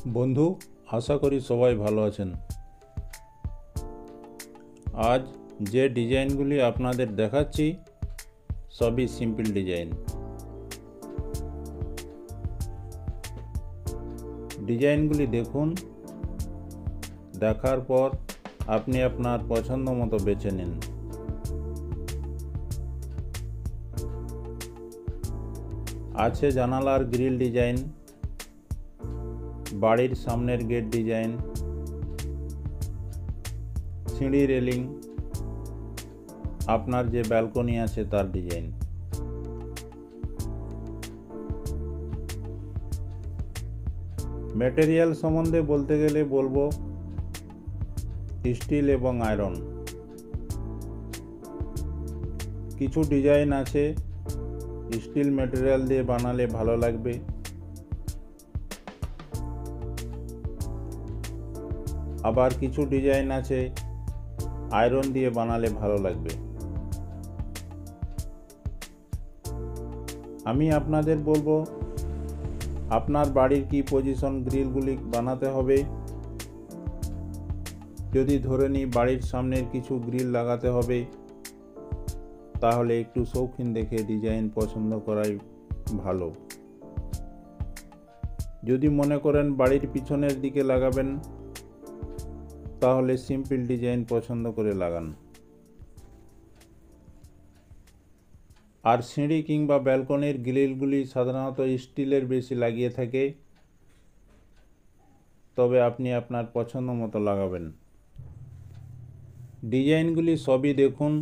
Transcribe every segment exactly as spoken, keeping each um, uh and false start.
বন্ধু, আশা করি সবাই ভালো আছেন। আজ যে ডিজাইনগুলি আপনাদের দেখাচ্ছি সবই সিম্পল ডিজাইন। ডিজাইনগুলি দেখুন, দেখার পর আপনি আপনার পছন্দ মতো বেছে নিন। আছে জানালার গ্রিল ডিজাইন, বাড়ির সামনের গেট ডিজাইন, সিঁড়ি রেলিং, আপনার যে ব্যালকনি আছে তার ডিজাইন। ম্যাটেরিয়াল সম্বন্ধে বলতে গেলে বলবো স্টিল এবং আয়রন। কিছু ডিজাইন আছে স্টিল ম্যাটেরিয়াল দিয়ে বানালে ভালো লাগবে, আবার কিছু ডিজাইন আছে আয়রন দিয়ে বানালে ভালো লাগবে। আমি আপনাদের বলবো আপনার বাড়ির কি পজিশন গ্রিলগুলি বানাতে হবে। যদি ধরে নিই বাড়ির সামনের কিছু গ্রিল লাগাতে হবে, তাহলে একটু শৌখিন দেখে ডিজাইন পছন্দ করাই ভালো। যদি মনে করেন বাড়ির পিছনের দিকে লাগাবেন, তাহলে সিম্পল ডিজাইন পছন্দ করে লাগান। আর সিঁড়ি কিংবা ব্যালকনির গ্রিলগুলি সাধারণত স্টিলের বেশি লাগিয়ে থাকে, তবে আপনি আপনার পছন্দ মতো লাগাবেন। ডিজাইনগুলি সবই দেখুন,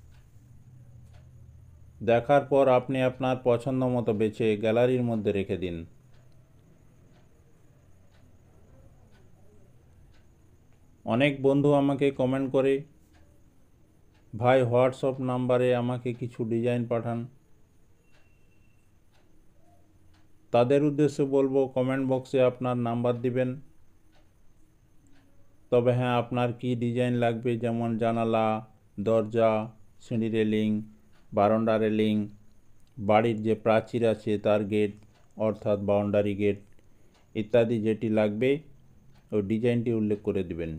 দেখার পর আপনি আপনার পছন্দ মতো বেছে গ্যালারির মধ্যে রেখে দিন। অনেক বন্ধু আমাকে কমেন্ট করে, ভাই হোয়াটসঅ্যাপ নাম্বারে আমাকে কিছু ডিজাইন পাঠান। তাদের উদ্দেশ্যে বলবো কমেন্ট বক্সে আপনার নাম্বার দিবেন। তবে হ্যাঁ, আপনার কি ডিজাইন লাগবে, যেমন জানালা, দরজা, সিঁড়ি রেলিং, বারান্দা রেলিং, বাড়ির যে প্রাচীর আছে তার গেট অর্থাৎ বাউন্ডারি গেট ইত্যাদি যেটি লাগবে ওই ডিজাইনটি উল্লেখ করে দিবেন।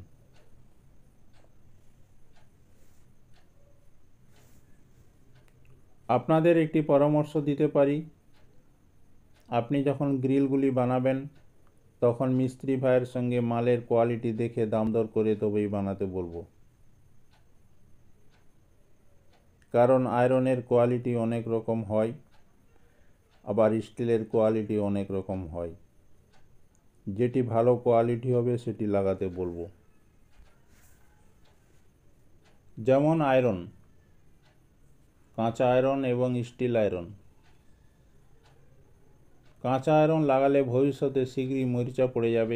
আপনাদের একটি পরামর্শ দিতে পারি, আপনি যখন গ্রিলগুলি বানাবেন তখন মিস্ত্রি ভাইয়ের সঙ্গে মালের কোয়ালিটি দেখে দাম দর করে তবেই বানাতে বলবো। কারণ আয়রনের কোয়ালিটি অনেক রকম হয়, আবার স্টিলের কোয়ালিটি অনেক রকম হয়। যেটি ভালো কোয়ালিটি হবে সেটি লাগাতে বলবো। যেমন আয়রন, কাঁচা আয়রন এবং স্টিল আয়রন। কাঁচা আয়রন লাগালে ভবিষ্যতে শীঘ্রই মরিচা পড়ে যাবে,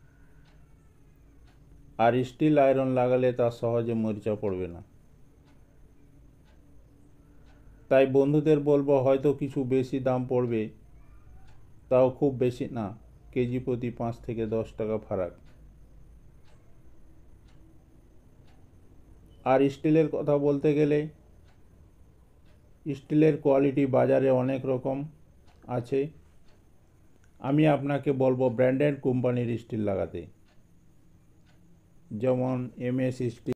আর স্টিল আয়রন লাগালে তা সহজে মরিচা পড়বে না। তাই বন্ধুদের বলবো হয়তো কিছু বেশি দাম পড়বে, তাও খুব বেশি না, কেজি প্রতি পাঁচ থেকে দশ টাকা ফারাক। আর স্টিলের কথা বলতে গেলে স্টিলের কোয়ালিটি বাজারে অনেক রকম আছে। আমি আপনাকে বলবো ব্র্যান্ডেড কোম্পানির স্টিল লাগাতে, যেমন এম এস স্টিল।